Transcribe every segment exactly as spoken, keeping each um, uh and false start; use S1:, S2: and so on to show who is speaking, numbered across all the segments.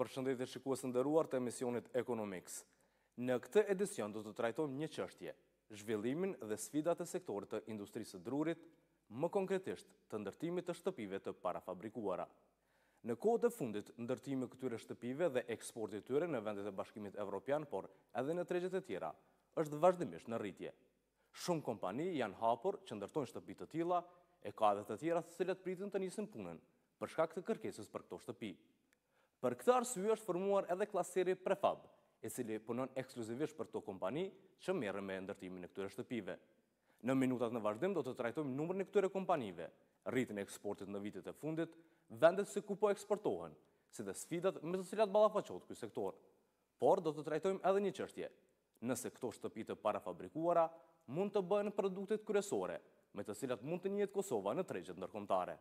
S1: Përshëndetje shikues të nderuar të emisionit Economics. Në këtë edicion do të trajtojmë një çështje, zhvillimin dhe sfidat e sektorit të industrisë së drurit, më konkretisht të ndërtimit të shtëpive të parafabrikuara. Në kohët e fundit, ndërtimi këtyre shtëpive dhe eksporti i tyre në vendet e Bashkimit Evropian, por edhe në tregjet e tjera, është vazhdimisht në rritje. Shumë kompani janë hapur që ndërtojnë shtëpi të tilla, e ka edhe të tjera të cilat pritin të nisin punën për shkak të kërkesës për këto shtëpi. Për këtë arsye është formuar edhe klaseri Prefab, i cili punon ekskluzivisht për këto kompani që merren me ndërtimin e këtyre shtëpive. Në minutat në vazhdim do të trajtojmë numrin e këtyre kompanive, rritjen e eksportit në vitet e fundit, vendet se ku po eksportohen, si dhe sfidat me të cilat ballafaqohet ky sektor. Por do të trajtojmë edhe një çështje. Nëse këto shtëpi të parafabrikuara mund të bëhen produktet kryesore, me të cilat mund të njihet Kosova në tregjet ndërkombëtare.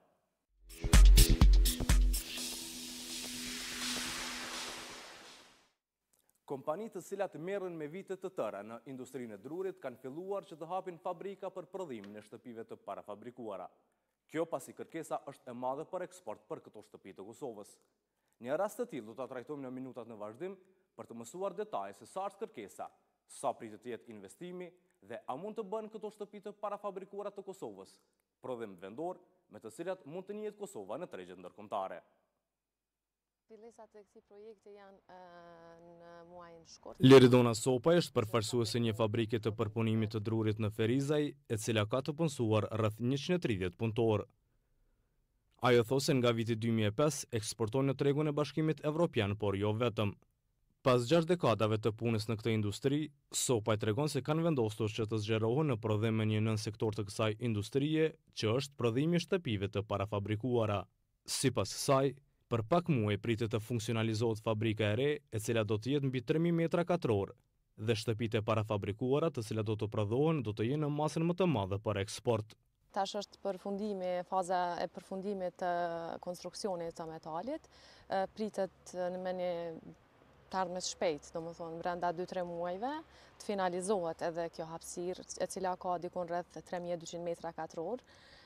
S1: Kompani të cilat merren me vite të tëra në industrinë e drurit kanë filluar që të hapin fabrika për prodhimin e shtëpive të parafabrikuara. Kjo pasi kërkesa është e madhe për eksport për këto shtëpi të Kosovës. Një rast të tillë do ta trajtojmë në minutat në vazhdim për të mësuar detaje se sa është kërkesa, sa pritet të jetë investimi dhe a mund të bëhen këto shtëpi të parafabrikuara të Kosovës, prodhim vendor me të cilat mund të njihet Kosova në tregjet ndërkombëtare.
S2: Fillesat e këtij projekti janë në muajin shkurt.
S1: Liridona Sopaj është përfaqësuese një fabrike të përpunimit të drurit në Ferizaj, e cila ka të punësuar rreth njëqind e tridhjetë punëtor. Ajo thosë se nga viti dy mijë e pesë eksporton në tregun e Bashkimit Evropian, por jo vetëm. Pas gjashtë dekadave të punës në këtë industri, Sopaj tregon se kanë vendosur që të zgjerohen në prodhim me një nën sektor të kësaj industrie, që është prodhimi i shtëpive të parafabrikuara. Sipas saj, për pak muaj pritet të funksionalizohet fabrika e re, e cila do të jetë mbi tre mijë metra katror, dhe shtëpitë e parafabrikuara të cilat do të prodhohen do të jenë në masën më të madhe për eksport.
S2: Tash është përfundimi, faza e përfundimit të konstruksionit të metalit, pritet në me një të ardhmes shpejt, domethënë brenda dy tre muajve, të finalizohet edhe kjo hapësirë, e cila ka dikon rreth tre mijë e dyqind metra katror.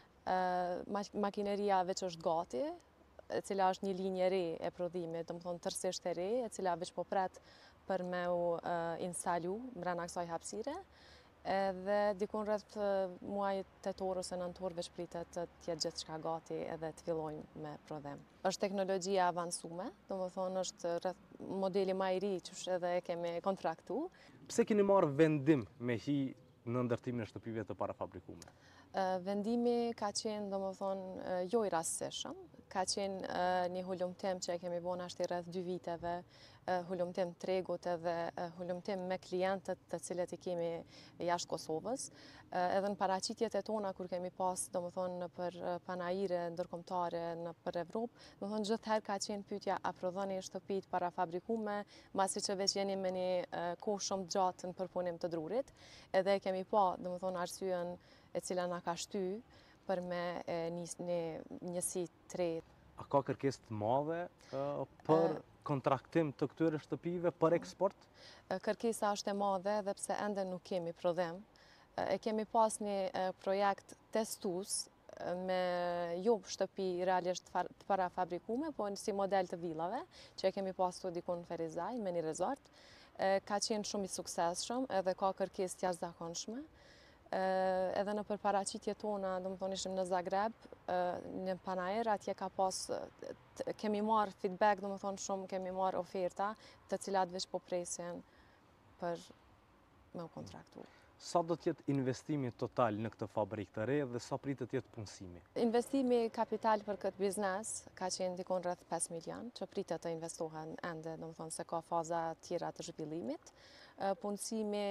S2: Makineria veç është gati, e cila është një linjë re e prodhimit, domethënë tërësisht e re, e cila veç po pret për me u instalu brenda kësaj hapësire. Edhe dikon rreth muajit tetor ose nëntor veç pritet të jetë gjithçka gati edhe të fillojmë me prodhim. Është teknologjia e avancume, domethënë është rreth modeli më i ri që edhe e kemi kontraktu.
S1: Pse keni marrë vendim me hi në ndërtimin e shtëpive të parafabrikuara?
S2: Vendimi ka qenë domethënë jo i rastësishëm, ka qenë një hulumtim që e kemi bënë ashtu rreth dy viteve, hulumtim tregut edhe hulumtim me klientët të cilët i kemi jashtë Kosovës, edhe në paraqitjet e tona kur kemi pas domethënë për panajire ndërkombëtare në për Evropë, domethënë gjithherë ka qenë pyetja a prodhoni shtëpitë parafabrikuara, mbasi që veç jeni me një kohë shumë gjatë në përpunim të drurit, edhe kemi pa domethënë arsyen e cila na ka shty për me nis një njësi të re.
S1: A ka kërkesë të madhe për kontraktim të këtyre shtëpive për eksport?
S2: Kërkesa është e madhe dhe pse ende nuk kemi prodhim. E kemi pas një projekt testues me jo shtëpi realisht të parafabrikuara, po si model të villave, që e kemi pasur dikun në Ferizaj me një resort. Ka qenë shumë i suksesshëm edhe ka kërkesë të jashtëzakonshme. Edhe në përparaqitje tona, domethënë ishim në Zagreb, në Panajër, atje ka pas, kemi marrë feedback, domethënë shumë kemi marrë oferta, të cilat veç po presin për me u kontraktu.
S1: Sa do të jetë investimi total në këtë fabrikë të re dhe sa pritet të jetë punësimi?
S2: Investimi kapital për këtë biznes ka qenë dikon rreth pesë milion, që pritet të investohen ende, domethënë se ka faza tjera të zhvillimit. Punësimi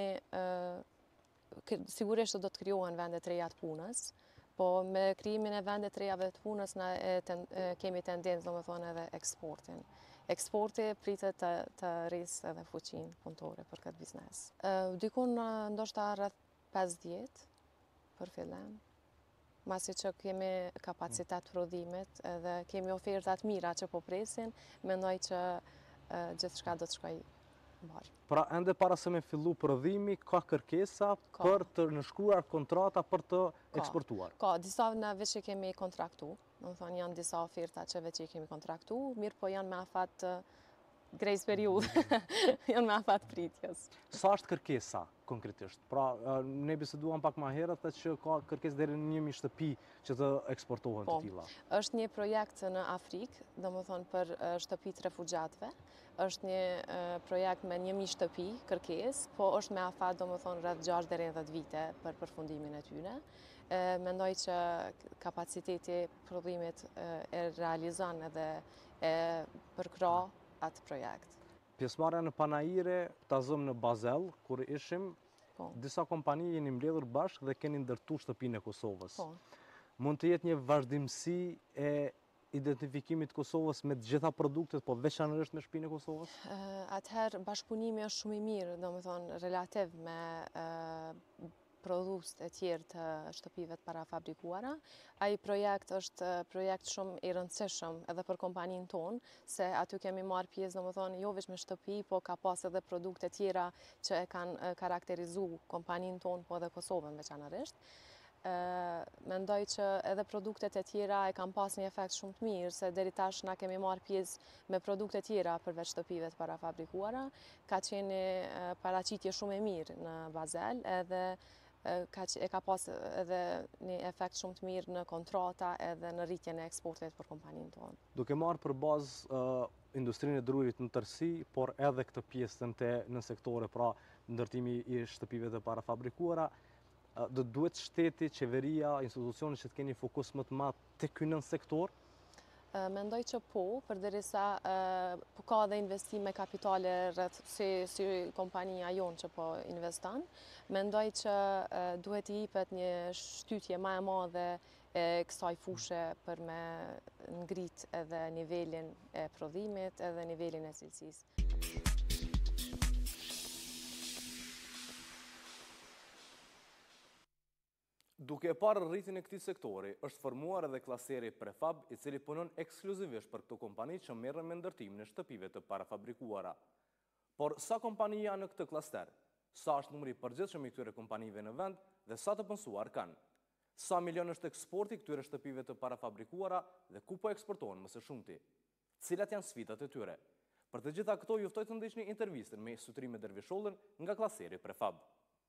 S2: sigurisht do të krijohen vende të reja të punës, po me krijimin e vende të rejave të punës na e ten, e, kemi tendencë domethënë edhe eksportin. Eksporti pritet të, të rrisë edhe fuqinë punëtore për këtë biznes. Dikun ndoshta rreth pesëdhjetë për fillim. Masi që kemi kapacitet prodhimit edhe kemi ofertat mira që po presin, mendoj që gjithçka do të shkojë mbar.
S1: Pra ende para se me fillu prodhimi, ka kërkesa ka. për të nënshkruar kontrata për të ka. eksportuar?
S2: Ka, disa në veç që kemi kontraktu, do të thonë janë disa oferta që veç që kemi kontraktu, mirë po janë me afat grace periud, janë me afat pritjes.
S1: Sa është kërkesa konkretisht? Pra, ne biseduam pak më herët dhe që ka kërkesë deri në një mijë shtëpi që të eksportohen të tilla.
S2: Është një projekt në Afrikë, domethënë për shtëpitë refugjatëve. Është një projekt me një mijë shtëpi kërkesë, po është me afat domethënë rreth gjashtë deri në dhjetë vite për përfundimin e tyre. Mendoj që kapaciteti prodhimit e realizon edhe e përkra atë projekt.
S1: Pjesëmarrja në Panajire, ta zëm në Bazel, kur ishim, po. Disa kompani jeni mbledhur bashkë dhe keni ndërtu shtëpinë e Kosovës. Po. Mund të jetë një vazhdimsi e identifikimit Kosovës me të gjitha produktet, po veçanërisht me shtëpinë e Kosovës?
S2: Atëherë bashkëpunimi është shumë i mirë, domethënë relativ me uh, produst e tjerë të shtëpive të parafabrikuara. Ai projekt është projekt shumë i rëndësishëm edhe për kompaninë tonë, se aty kemi marrë pjesë domethënë jo vetëm me shtëpi, po ka pas edhe produkte tjera që e kanë karakterizuar kompaninë tonë, po edhe Kosovën veçanërisht. Mendoj që edhe produktet e tjera e kanë pas një efekt shumë të mirë, se deri tash na kemi marrë pjesë me produkte tjera përveç shtëpive të parafabrikuara. Ka qenë paraqitje shumë e mirë në Bazel, edhe e ka pas edhe një efekt shumë të mirë në kontrata edhe në rritjen e eksportit për kompaninë tonë.
S1: Duke marrë për bazë uh, industrinë e drurit në tërësi, por edhe këtë pjesën të në sektore, pra ndërtimi i shtëpive të parafabrikuara, uh, do duhet shteti, qeveria, institucionet që të keni fokus më të madh tek ky nën sektor?
S2: Mendoj që po, përderisa po ka dhe investime kapitale rreth si, si kompania jonë që po investon. Mendoj që duhet i jepet një shtytje më e madhe e kësaj fushë për me ngrit edhe nivelin e prodhimit edhe nivelin e cilësisë.
S1: Duke e parë rritin e këtij sektori, është formuar edhe klaseri Prefab, i cili punon ekskluzivisht për këto kompani që merren me ndërtimin e shtëpive të parafabrikuara. Por sa kompani janë në këtë klaster? Sa është numri i përgjithshëm i këtyre kompanive në vend dhe sa të punësuar kanë? Sa milion është eksporti këtyre shtëpive të parafabrikuara dhe ku po eksportohen më së shumti? Cilat janë sfidat e tyre? Për të gjitha këto ju ftoj të ndiqni intervistën me Sutrime Dervishollën nga klaseri Prefab.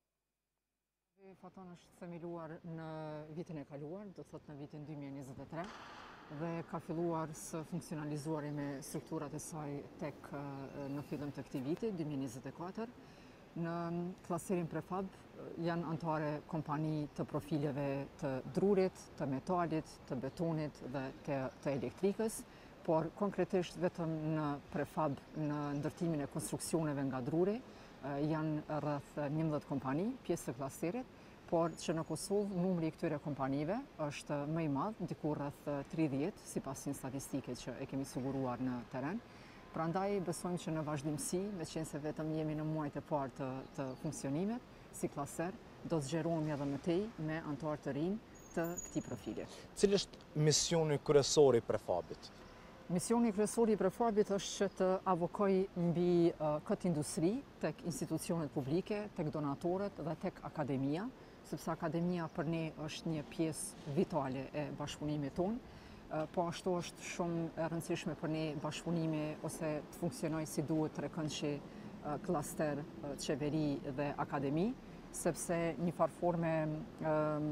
S3: Faton është themeluar në vitin e kaluar, do të thotë në vitin dy mijë e njëzet e tre, dhe ka filluar së funksionalizuari me strukturat e saj tek në fillim të këtij viti, dy mijë e njëzet e katër. Në klaserin Prefab janë anëtare kompani të profileve të drurit, të metalit, të betonit dhe të, të elektrikës, por konkretisht vetëm në Prefab në ndërtimin e konstruksioneve nga druri janë rreth njëmbëdhjetë kompani, pjesë të klasterit, por që në Kosovë numri i këtyre kompanive është më i madh, diku rreth tridhjetë, sipas një statistike që e kemi siguruar në terren. Prandaj besojmë që në vazhdimsi, meqense vetëm jemi në muajt e parë të, të funksionimit, si klaster, do të zgjerohemi edhe më tej me anëtar të rinj të këtij profili.
S1: Cili është misioni kryesor i Prefabit?
S3: Misioni kryesor i Prefabit është që të avokoj mbi uh, këtë industri tek institucionet publike, tek donatorët dhe tek akademia, sepse akademia për ne është një pjesë vitale e bashkëpunimit tonë, uh, po ashtu është shumë e rëndësishme për ne bashkëpunimi ose të funksionojë si duhet trekëndshi uh, klaster, uh, qeveri dhe akademi, sepse një farë forme uh,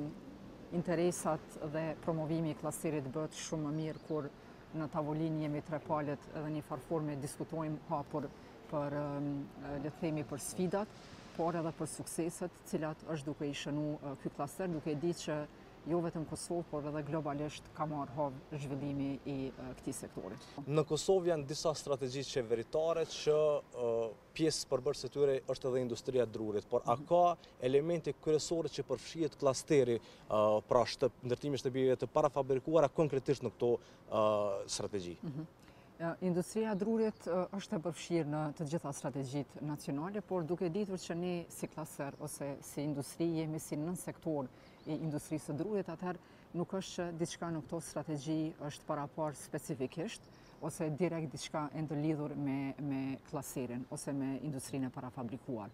S3: interesat dhe promovimi i klasterit bëhet shumë më mirë kur në tavolinë jemi tre palët edhe një farë forme diskutojmë hapur për, le të themi, për sfidat, por edhe për sukseset, cilat është duke i shënu ky klaster, duke i ditë që jo vetëm Kosovë, por edhe globalisht ka marrë havë zhvillimi i këtij sektori.
S1: Në Kosovë janë disa strategji qeveritare që uh, pjesë përbërëse tyre është edhe industria e drurit, por a ka elemente kryesore që përfshihet klasteri uh, pra shtëp, ndërtimi shtëpive të parafabrikuara konkretisht në këto uh, strategji?
S3: Mm-hmm. Industria e drurit është e përfshirë në të gjitha strategjitë nacionale, por duke ditur që ne si klaser ose si industri jemi si nën sektor i industrisë së drurit, atëherë nuk është që diçka në këto strategji është parapar specifikisht ose direkt diçka e ndërlidhur me, me klaserin ose me industrinë e parafabrikuar.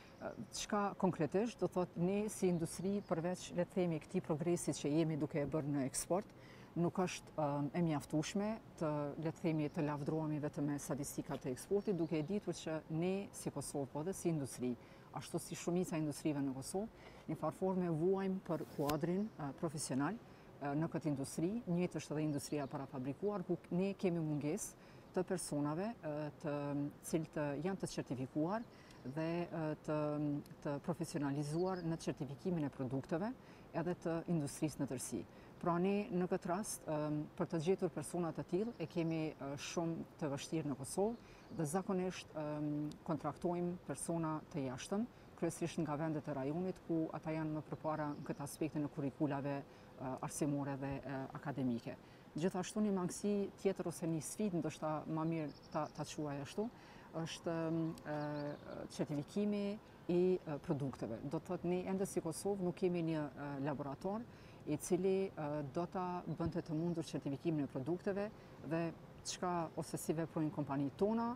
S3: Çka konkretisht do thotë ne si industri përveç le të themi këtij progresit që jemi duke e bërë në eksport, nuk është e mjaftueshme të, le të themi, të lavdrohemi vetëm me statistikat e eksportit, duke e ditur që ne si Kosovë, po dhe si industri, ashtu si shumica e industrive në Kosovë, në farë forme vuajmë për kuadrin profesional në këtë industri. Njëjtë është edhe industria parafabrikuar, ku ne kemi mungesë të personave të cilët janë të certifikuar dhe të, të profesionalizuar në certifikimin e produkteve edhe të industrisë në tërësi. Pra ne në këtë rast, për të gjetur persona të tillë, e kemi shumë të vështirë në Kosovë dhe zakonisht kontraktojmë persona të jashtëm, kryesisht nga vendet e rajonit, ku ata janë më përpara në këtë aspektin e kurikulave arsimore dhe akademike. Gjithashtu një mangësi tjetër ose një sfidë, ndoshta më mirë ta, ta quaj ashtu, është certifikimi i produkteve. Do të thotë ne ende si Kosovë nuk kemi një laborator i cili do ta bënte të mundur certifikimin e produkteve dhe çka ose si veprojnë kompanitë tona,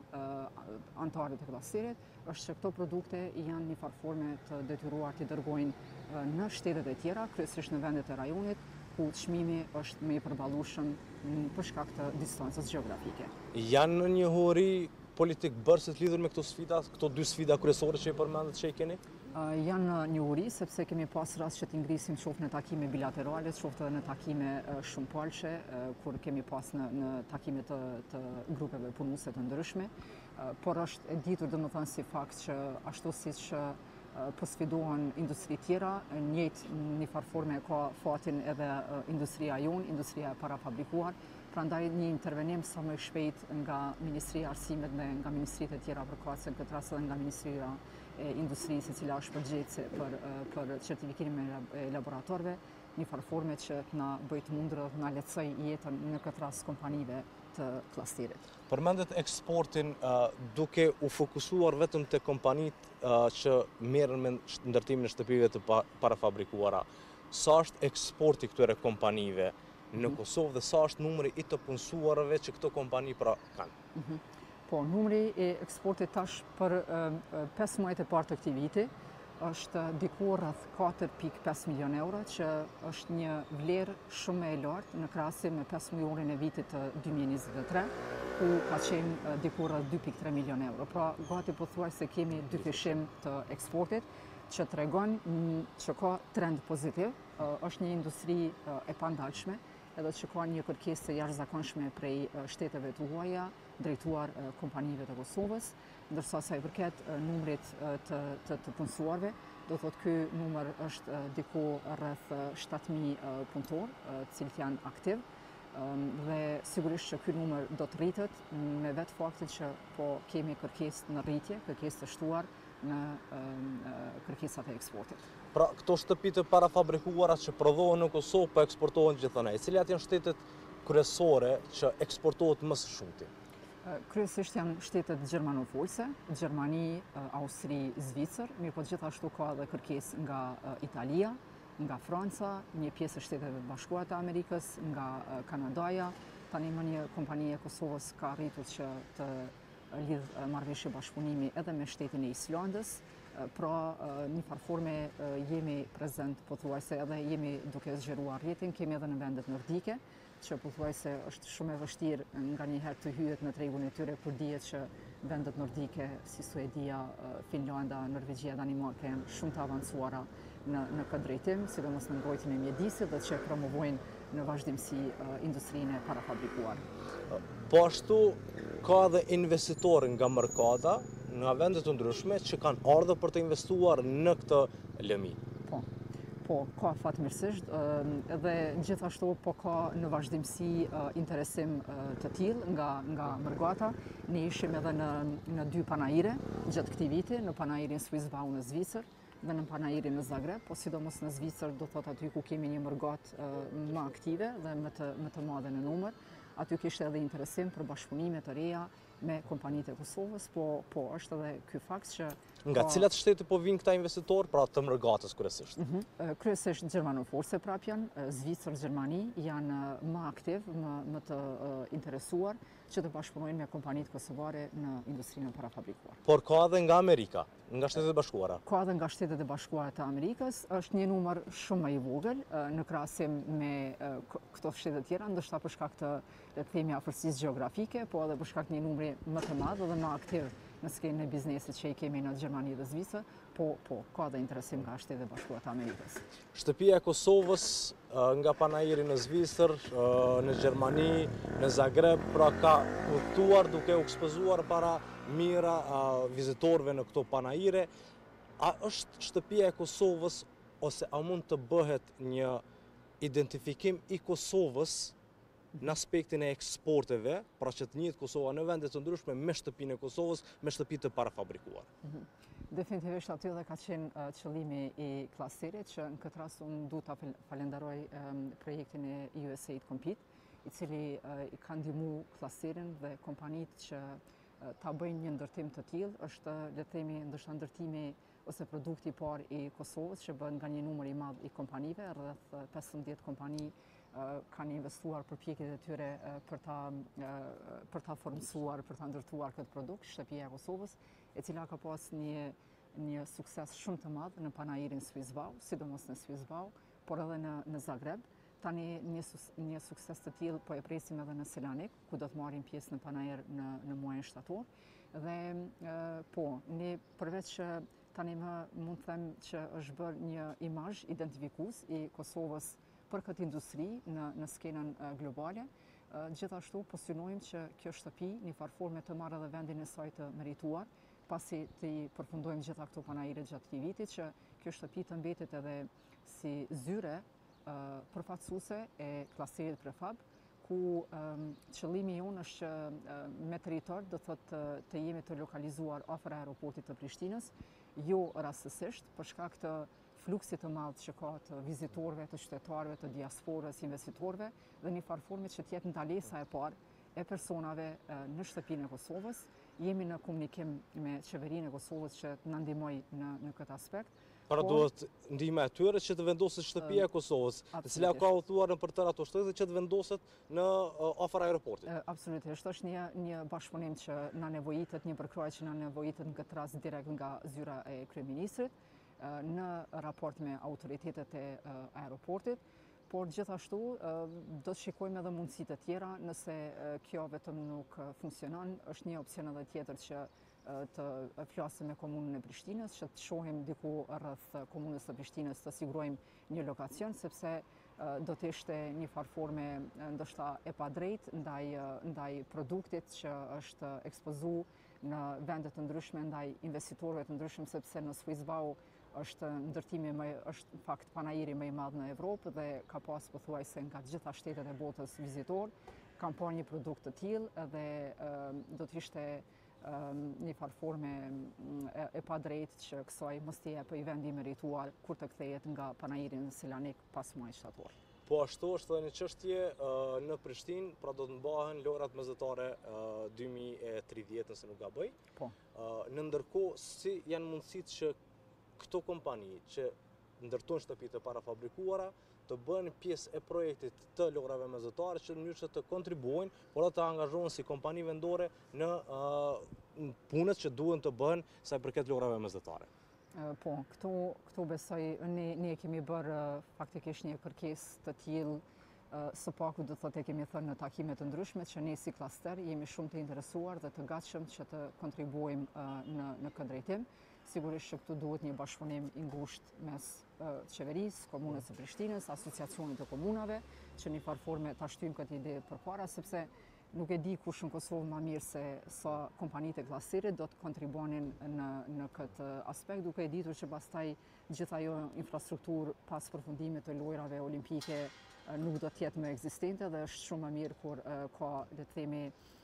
S3: anëtarët e klasterit, është që këto produkte janë një farë forme të detyruar të dërgojnë në shtetet e tjera, kryesisht në vendet e rajonit, ku çmimi është më i përballueshëm për shkak të distancës gjeografike.
S1: Janë në një hori politik bërësit lidhur me këto sfida, këto dy sfida kryesore që i përmendet që i keni?
S3: Uh, janë një uri, sepse kemi pas rast që t'i ngrisim qoftë në takime bilaterale, qoftë edhe në takime uh, shumëpalqe, uh, kur kemi pas në, në takime të, të grupeve punuese të ndryshme, uh, por është e ditur dhe më thënë si fakt që ashtu si që uh, po sfidohen industri tjera, njëjtë një farë forme ka fatin edhe uh, industria jonë, industria parafabrikuar, prandaj një intervenim sa më shpejt nga Ministria e Arsimit dhe nga ministritë e tjera përkatëse, në këtë rast edhe nga Ministria e Industrisë, e cila është përgjegjëse për, për certifikimin e laboratorëve, një farë forme që na bëjt mundur dhe na lehtësoj jetën në këtë rast kompanive të klasterit.
S1: Përmendet eksportin uh, duke u fokusuar vetëm te kompanitë uh, që merren me ndërtimin e shtëpive të parafabrikuara. Sa është eksporti këtyre kompanive në Kosovë dhe sa është numri i të punësuarëve që këto kompani pra kanë?
S3: Mm-hmm. Po, numri i eksportit tash për pesë muajt e parë të këtij viti është diku rreth katër pikë pesë milion euro, që është një vlerë shumë e lartë në krahasim me pesë milionin e vitit të dy mijë e njëzet e tre, ku ka qenë diku rreth dy pikë tre milion euro. Pra, gati pothuajse kemi dyfishim të eksportit, që tregon që ka trend pozitiv, është një industri e pandalshme, edhe që ka një kërkesë të jashtëzakonshme prej shteteve të huaja, drejtuar kompanive të Kosovës, ndërsa sa i përket numrit të, të, të punësuarve, do të thotë ky numër është diku rreth shtatë mijë punëtor, të cilët janë aktiv, dhe sigurisht që ky numër do të rritet me vetë faktin që po kemi kërkesë në rritje, kërkesë të shtuar në kërkesat e eksportit.
S1: Pra, këto shtëpi të parafabrikuara që prodhohen në Kosovë po eksportohen gjithënej. Cilat janë shtetet kryesore që eksportohet më së shumti?
S3: Kryesisht janë shtetet gjermanofolse, Gjermani, Austri, Zvicër, mirë po gjithashtu ka edhe kërkesë nga Italia, nga Franca, një pjesë e Shteteve Bashkuara të Amerikës, nga Kanadaja. Tani më një kompani e Kosovës ka arritur që të lidh marrëveshje bashkëpunimi edhe me shtetin e Islandës. Pra, një farë forme jemi prezent, pothuajse edhe jemi duke zgjeruar rrjetin, kemi edhe në vendet nordike, që pothuajse është shumë e vështirë nga një herë të hyet në tregun e tyre, kur dihet që vendet nordike si Suedia, Finlanda, Norvegjia, Danimarka janë shumë të avancuara në, në këtë drejtim, sidomos në mbrojtjen e mjedisit dhe që promovojnë në vazhdimsi industrinë e parafabrikuar.
S1: Po ashtu ka edhe investitorë nga mërkata, nga vendet të ndryshme që kanë ardhur për të investuar në këtë lëmi.
S3: Po. Po, ka fatmirësisht, edhe gjithashtu po ka në vazhdimsi interesim të tillë nga, nga mërgata. Ne ishim edhe në, në dy panajire gjatë këtij viti, në panajirin Swissbau në Zvicër dhe në panajirin në Zagreb, po sidomos në Zvicër do thot aty ku kemi një mërgat më aktive dhe më të, më të madhe në numër. Aty kishte edhe interesim për bashkëpunime të reja me kompanitë e Kosovës, po, po është edhe ky fakt që...
S4: Nga cilat shtete po vinë këta investitorë, pra të mërgatës kryesisht?
S3: Mm -hmm. Kryesisht Gjermanoforse prap janë, Zvicër, Gjermani janë më aktiv, më, më të uh, interesuar që të bashkëpunojnë me kompanitë kosovare në industrinë e parafabrikuar.
S4: Por ka edhe nga Amerika, nga Shtetet e Bashkuara?
S3: Ka edhe nga Shtetet e Bashkuara të Amerikës, është një numër shumë më i vogël në krahasim me këto shtete tjera, ndoshta për shkak të, le të themi, afërsisë gjeografike, po edhe për shkak të një numri më të madh dhe më aktiv në skenën e biznesit që i kemi në Gjermani dhe Zvicër, po, po, ka dhe interesim nga Shtetet e Bashkuara të Amerikës.
S4: Shtëpia e Kosovës nga Panajiri në Zvicër, në Gjermani, në Zagreb, pra ka kuptuar duke u ekspozuar para mira vizitorëve në këto panajire. A është shtëpia e Kosovës ose a mund të bëhet një identifikim i Kosovës në aspektin e eksporteve, pra që të njëjtë Kosova në vendet të ndryshme me shtëpinë e Kosovës, me shtëpi të parafabrikuar?
S3: Mm-hmm. Definitivisht aty dhe ka qenë uh, qëllimi i klasterit, që në këtë rast unë du të falenderoj um, projektin e U S A I D Compete, i cili uh, i ka ndihmu klasterin dhe kompanitë që uh, ta bëjnë një ndërtim të tillë. Është, le të themi, ndoshta ndërtimi ose produkti i parë i Kosovës që bën nga një numër i madh i kompanive, rreth pesëmbëdhjetë kompani uh, kanë investuar përpjekjet e tyre uh, për ta uh, për ta formsuar, për ta ndërtuar këtë produkt, shtëpia e Kosovës, e cila ka pas një një sukses shumë të madh në panajirin Swissbau, sidomos në Swissbau, por edhe në, në Zagreb. Tani një, një sukses të tillë po e presim edhe në Selanik, ku do të marrim pjesë në panajir në, në muajin shtator. Dhe e, po, ne përveç që tani më mund të them që është bërë një imazh identifikues i Kosovës për këtë industri në, në skenën globale, gjithashtu pozicionojmë që kjo shtëpi një farforme të marrë edhe vendin e saj të merituar, pasi të i përfundojmë gjitha këto panajire gjatë këtij vitit, që kjo shtëpi të mbetet edhe si zyre uh, përfaqësuese e klasterit prefab, ku um, qëllimi jonë është që uh, me territor do thotë uh, të jemi të lokalizuar afër aeroportit të Prishtinës, jo rastësisht për shkak të fluksit të madh që ka të vizitorëve, të qytetarëve, të diasporës, investitorëve, dhe një farforme që të jetë ndalesa e parë e personave uh, në shtëpinë e Kosovës. Jemi në komunikim me qeverinë e Kosovës që të na ndihmojë në, në këtë aspekt.
S4: Pra duhet ndihma e tyre që të vendoset shtëpia e Kosovës, e cila ka udhëtuar në përtër ato shtete që të vendoset në afër aeroportit.
S3: Absolutisht, është një, një bashkëpunim që na nevojitet, një përkrahje që na nevojitet në këtë rast direkt nga zyra e kryeministrit, në raport me autoritetet e aeroportit. Por gjithashtu do të shikojmë edhe mundësitë të tjera, nëse kjo vetëm nuk funksionon, është një opsion edhe tjetër që të flasim me komunën e Prishtinës, që të shohim diku rreth komunës së Prishtinës të sigurojmë një lokacion, sepse do të ishte një farforme ndoshta e padrejtë ndaj ndaj produktit që është ekspozuar në vende të ndryshme ndaj investitorëve të ndryshëm, sepse në Swissbau është ndërtimi më është në fakt panajiri më i madh në Evropë dhe ka pas pothuajse nga të gjitha shtetet e botës vizitor, kanë pa një produkt të tillë dhe um, do të ishte um, një farforme e, e padrejtë që kësaj mos t'i jepë i vendi merituar kur të kthehet nga panajiri në Selanik pas muajit shtator.
S4: Po ashtu është edhe një çështje uh, në Prishtinë, pra do të mbahen lojrat mesdhetare uh, dy mijë e tridhjetë nëse nuk gaboj.
S3: Po.
S4: Uh, në ndërkohë si janë mundësitë që këto kompani që ndërtojnë shtëpi të parafabrikuara të bëhen pjesë e projektit të lojrave mesdhetare që në mënyrë që të kontribuojnë, por edhe të angazhohen si kompani vendore në uh, punët që duhen të bëhen sa i përket lojrave mesdhetare.
S3: Po, këtu, këtu besoj, ne, ne kemi bërë faktikisht një kërkesë të tillë, së paku do thotë e kemi thënë në takime të ndryshme që ne si klaster jemi shumë të interesuar dhe të gatshëm që të kontribuojmë në, në këtë drejtim. Sigurisht që këtu duhet një bashkëpunim i ngushtë mes qeverisë, komunës së Prishtinës, asociacionit të komunave, që një farforme ta shtyjmë këtë ide përpara, sepse nuk e di kush në Kosovë më mirë se sa kompanitë e klasterit do të kontribuonin në, në këtë aspekt, duke e ditur që pastaj gjithë ajo infrastrukturë pas përfundimit të lojrave olimpike nuk do të jetë më ekzistente dhe është shumë më mirë kur ka, le të themi,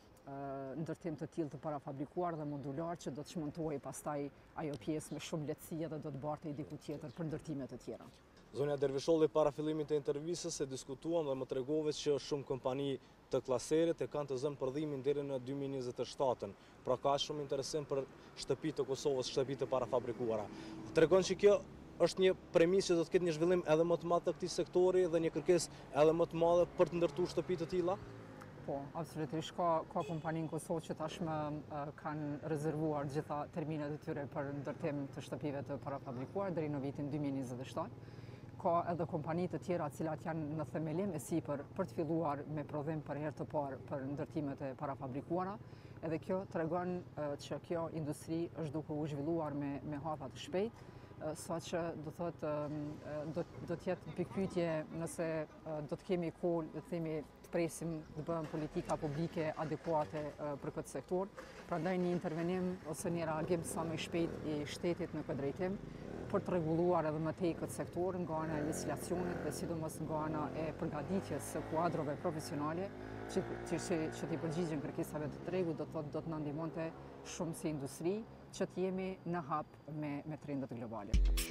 S3: ndërtim të tillë të parafabrikuar dhe modular që do të shmontohej pastaj ajo pjesë me shumë lehtësi dhe do të bartej diku tjetër për ndërtime të tjera.
S4: Zonja Dervisholli, para fillimit të intervistës e diskutuam dhe më tregove që shumë kompani të klaserit e kanë të zënë përdhimin deri në dy mijë e njëzet e shtatën. Pra ka shumë interesim për shtëpitë të Kosovës, shtëpitë të parafabrikuara. Tregon që kjo është një premisë që do të ketë një zhvillim edhe më të madh të këtij sektori dhe një kërkesë edhe më të madhe për të ndërtuar shtëpi të tilla?
S3: Po, absolutisht. Ka, ka kompani në Kosovë që tashmë uh, kanë rezervuar gjitha terminet e tyre për ndërtim të shtëpive të parafabrikuar deri në vitin dy mijë e njëzet e shtatë. Ka edhe kompani të tjera cilat janë në themelim e sipër për të filluar me prodhim për herë të parë për ndërtimet e parafabrikuara. Edhe kjo tregon uh, që kjo industri është duke u zhvilluar me, me hapa të shpejt, sa që do thot do, do të jetë pikpyetje nëse do të kemi kohë, të themi, të presim të bëhen politika publike adekuate për këtë sektor. Prandaj një intervenim ose një reagim sa më i shpejt i shtetit në këtë drejtim për të rregulluar edhe më tej këtë sektor nga ana e legislacionit dhe sidomos nga ana e përgatitjes së kuadrove profesionale që që që të përgjigjen kërkesave të tregut, do thotë do të na ndihmonte shumë si industri që të jemi në hap me, me trendet globale.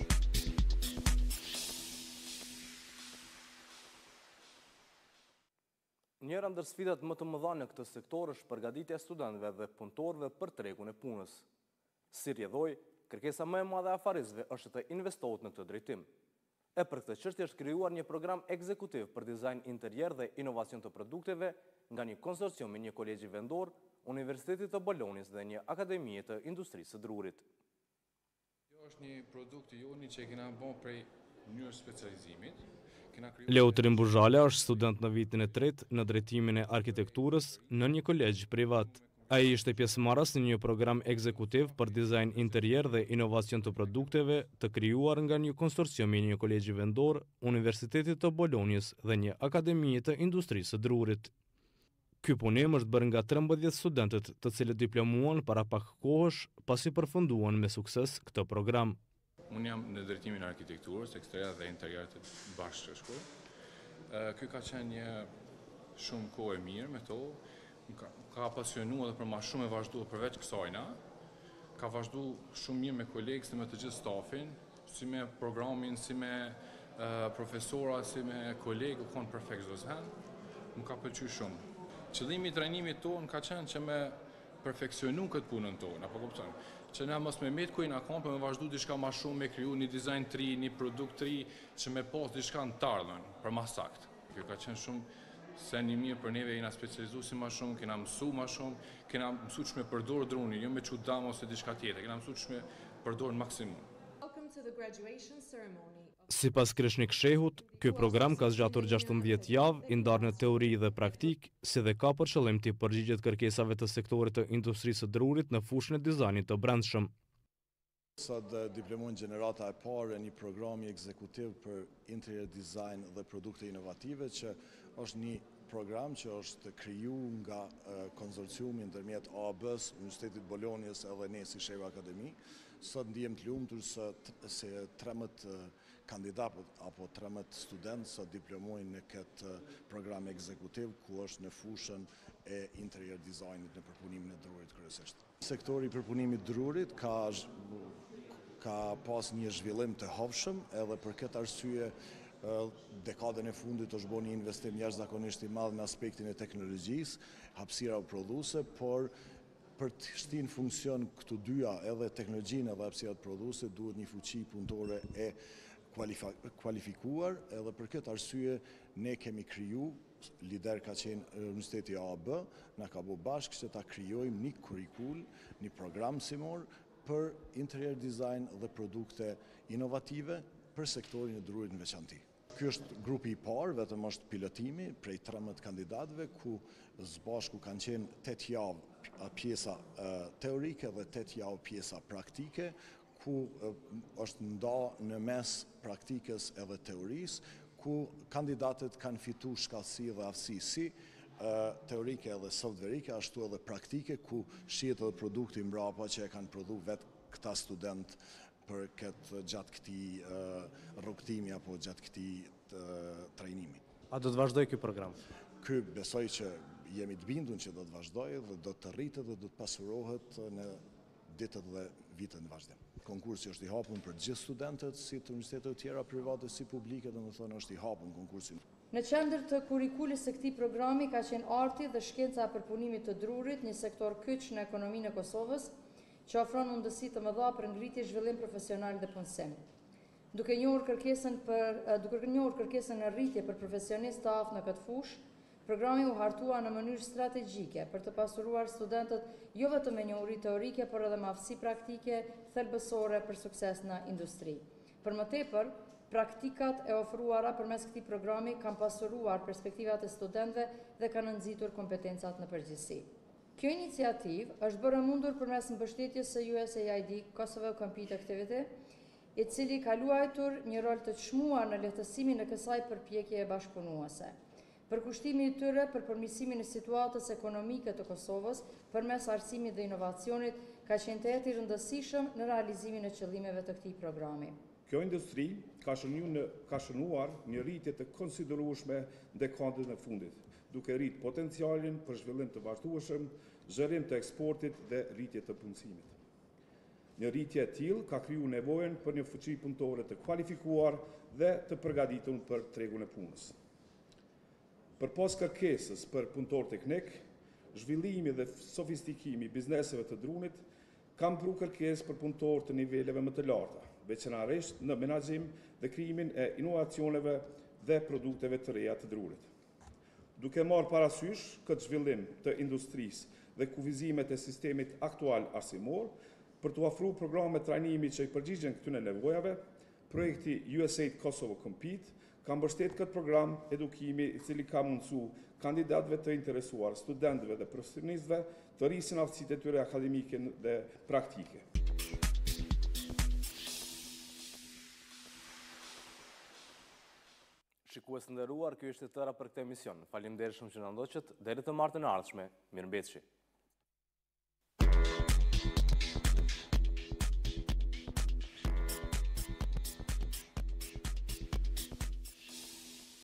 S1: Njëra ndër sfidat më të mëdha në këtë sektor është përgatitja e studentëve dhe punëtorëve për tregun e punës. Si rrjedhoi, kërkesa më e madhe e afarizëve është të investohet në këtë drejtim. E për këtë çështje është krijuar një program ekzekutiv për dizajn interier dhe inovacion të produkteve nga një konsorcium me një kolegji vendor, Universitetit të Bolonjës dhe një akademie të industrisë së drurit.
S5: Kjo është një produkt i joni që e kena bën prej mënyrë specializimit.
S1: Leutrin Buzhala është student në vitin e tretë në drejtimin e arkitekturës në një kolegj privat. Ai ishte pjesëmarrës në një program ekzekutiv për dizajn interier dhe inovacion të produkteve të krijuar nga një konsorcium me një kolegj vendor, Universitetit të Bolonjës dhe një akademie të industrisë së drurit. Ky punim është bërë nga trembëdhjetë studentët të cilët diplomuan para pak kohësh pasi përfunduan me sukses këtë program.
S5: Unë jam në drejtimin e arkitekturës, eksterior dhe interior të bashkë shkollë. Ky ka qenë një shumë kohë e mirë me to. Ka, ka pasionuar dhe për ma shumë e vazhduar përveç kësajna. Ka vazhduar shumë mirë me kolegë, si me të gjithë stafin, si me programin, si me uh, profesora, si me kolegë, u konë perfekt zëzhen. Më ka pëlqyer shumë. Qëllimi i trajnimit tonë ka qenë që me perfekcionu këtë punën tonë, apo kupton? Që na mos me met ku i na kam, për me vazhdu diçka më shumë, me kriju një dizajn të ri, një produkt të ri, që me pas diçka në të ardhmen, për më saktë. Kjo ka qenë shumë se një mirë për neve, jena specializu si më shumë, kena mësu më shumë, kena mësu që me përdorë drunin, jo me qut dam ose diçka tjetër, kena mësu që me përdorë në maksimum.
S1: Sipas Krishnik Shehut, ky program ka zgjatur gjashtëmbëdhjetë javë, i ndarë në teori dhe praktik, si dhe ka për qëllim të përgjigjet kërkesave të sektorit të industrisë së drurit në fushën e dizajnit të brendshëm.
S6: Sot diplomon gjenerata e parë e një programi ekzekutiv për interior design dhe produkte inovative, që është një program që është kriju nga konsorciumi ndërmjet A B-s, Universitetit Bolonjës edhe ne si Sheva Akademi. Sot ndihem të lumtur se, se trembëdhjetë kandidatë apo trembëdhjetë studentë sot diplomojnë në këtë program ekzekutiv, ku është në fushën e interior designit në përpunimin e drurit kryesisht. Sektori i përpunimit drurit ka ka pas një zhvillim të hovshëm, edhe për këtë arsye dekadën e fundit është bërë një investim jashtëzakonisht i madh në aspektin e teknologjisë, hapësira prodhuese, por për të shtinë funksion këtu dyja, edhe teknologjinë edhe hapësirat prodhuese, duhet një fuqi punëtore e kualifikuar, edhe për këtë arsye ne kemi kriju, lider ka qenë Universiteti A B, na ka bërë bashkë që ta krijojmë një kurrikul, një program simor për interior design dhe produkte inovative për sektorin e drurit në veçanti. Ky është grupi i parë, vetëm është pilotimi prej trembëdhjetë kandidatëve, ku zbashku kanë qenë tetë javë pjesa teorike dhe tetë javë pjesa praktike, ku është nda në mes praktikës edhe teorisë, ku kandidatët kanë fitu shkallësi dhe aftësi si teorike edhe softverike, ashtu edhe praktike, ku shihet edhe produkti mbrapa që e kanë prodhu vetë këta student për këtë gjatë këti rrugtimi apo gjatë këti trajnimi.
S4: A do të vazhdoj ky program?
S6: Ky besoj që jemi të bindur që do të vazhdojë dhe do të rritet dhe do të pasurohet në ditët dhe vitët në vazhdim. Konkursi është i hapur për gjithë studentët, si të universitetet tjera private, si publike, dhe më thonë është i hapur konkursin.
S7: Në qendër të kurikulis së këtij programi ka qenë arti dhe shkenca e përpunimit të drurit, një sektor kyç në ekonominë e Kosovës, që ofron mundësi të mëdha për ngritje, zhvillim profesional dhe punësim. Duke njohur kërkesën për duke njohur kërkesën në rritje për profesionistë të aftë në këtë fushë, programi u hartua në mënyrë strategjike për të pasuruar studentët jo vetëm me njohuri teorike, por edhe me aftësi praktike thelbësore për sukses në industri. Për më tepër, praktikat e ofruara përmes këtij programi kanë pasuruar perspektivat e studentëve dhe kanë nxitur kompetencat në përgjithësi. Kjo iniciativë është bërë mundur përmes mbështetjes së U S A I D Kosovo Compete Activity, i cili ka luajtur një rol të çmuar në lehtësimin e kësaj përpjekjeje bashkëpunuese. Përkushtimi i tyre për përmirësimin e situatës ekonomike të Kosovës përmes arsimit dhe inovacionit ka qenë të jetë i rëndësishëm në realizimin e qëllimeve të këtij programi.
S8: Kjo industri ka shënuar një rritje të konsiderueshme në dekadën e fundit, duke rrit potencialin për zhvillim të vazhdueshëm, zhërim të eksportit dhe rritje të punësimit. Një rritje e tillë ka kriju nevojën për një fuqi punëtore të kualifikuar dhe të përgatitur për tregun e punës. Përpas kërkesës për punëtor teknik, zhvillimi dhe sofistikimi i bizneseve të drunit kanë pru kërkesë për punëtor të niveleve më të larta, veçanërisht në menaxhim dhe krijimin e inovacioneve dhe produkteve të reja të drurit. Duke marrë parasysh këtë zhvillim të industrisë dhe kufizimet e sistemit aktual arsimor, për të ofruar programe trajnimi që i përgjigjen këtyre nevojave, projekti U S A I D Kosovo Compete ka mbështet këtë program edukimi i cili ka mundësu kandidatëve të interesuar, studentëve dhe profesionistëve të rrisin aftësitë e tyre akademike dhe praktike.
S1: Shikues të nderuar, ky është e tëra për këtë emision. Faleminderit shumë që na ndoqët. Deri të martën e ardhshme. Mirëmbëjtje.